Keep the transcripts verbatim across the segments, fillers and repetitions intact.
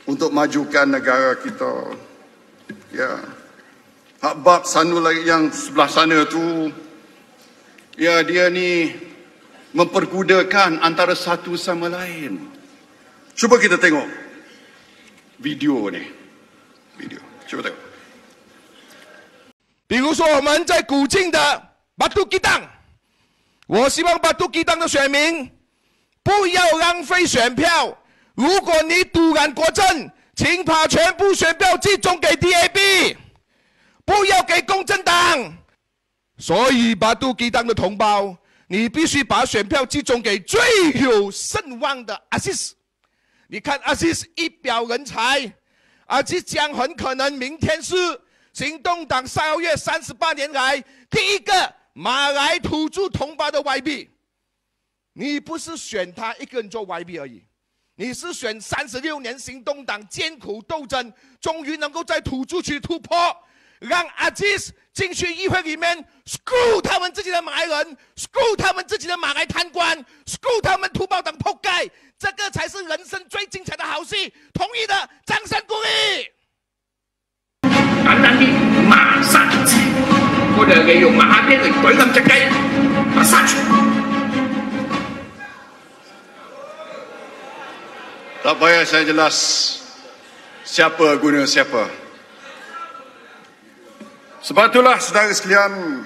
untuk majukan negara kita. Ya. Hak bab sana lagi yang sebelah sana tu, ya, dia ni mempergudakan antara satu sama lain. Cuba kita tengok video ni. Video. Cuba tengok. 比如说我们在古晋的巴杜基党，我希望巴杜基党的选民不要浪费选票。如果你独揽国政，请把全部选票集中给 D A B， 不要给公正党。所以巴杜基党的同胞，你必须把选票集中给最有声望的阿西斯。你看阿西斯一表人才，阿西斯将很可能明天是行动党三月三十八年来第一个马来土著同胞的 Y B。你不是选他一个人做 Y B 而已，你是选三十六年行动党艰苦斗争，终于能够在土著区突破，让阿基斯进去议会里面 screw 他们自己的马来人 ，screw 他们自己的马来贪官 ，screw 他们土包党仆街，这个才是人生最精彩的好戏。同意的，掌声鼓励。 簡單啲，馬殺雞，我哋利用馬鞭嚟懟冧隻雞，馬殺雞。 Tak payah saya jelas siapa guna siapa. Sebab itulah saudara sekalian,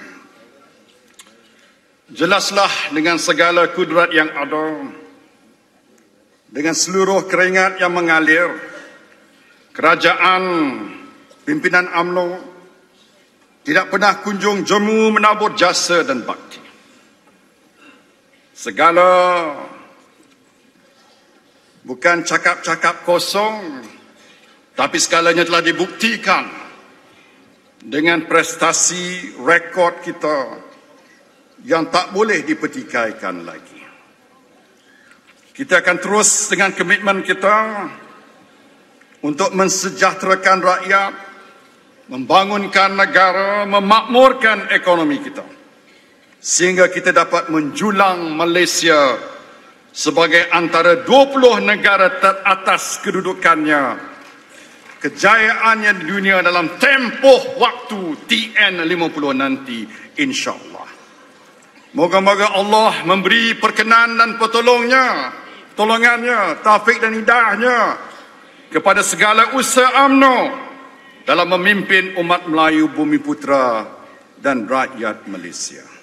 jelaslah dengan segala kudrat yang ada, dengan seluruh keringat yang mengalir, kerajaan pimpinan U M N O tidak pernah kunjung jemu menabur jasa dan bakti. Segala bukan cakap-cakap kosong, tapi segalanya telah dibuktikan dengan prestasi rekod kita yang tak boleh dipertikaikan lagi. Kita akan terus dengan komitmen kita untuk mensejahterakan rakyat, membangunkan negara, memakmurkan ekonomi kita, sehingga kita dapat menjulang Malaysia sebagai antara dua puluh negara teratas kedudukannya, kejayaannya di dunia dalam tempoh waktu T N lima puluh nanti, insyaAllah. Moga-moga Allah memberi perkenan dan pertolongnya, tolongannya, taufik dan hidayahnya kepada segala usaha U M N O dalam memimpin umat Melayu Bumi Putera dan rakyat Malaysia.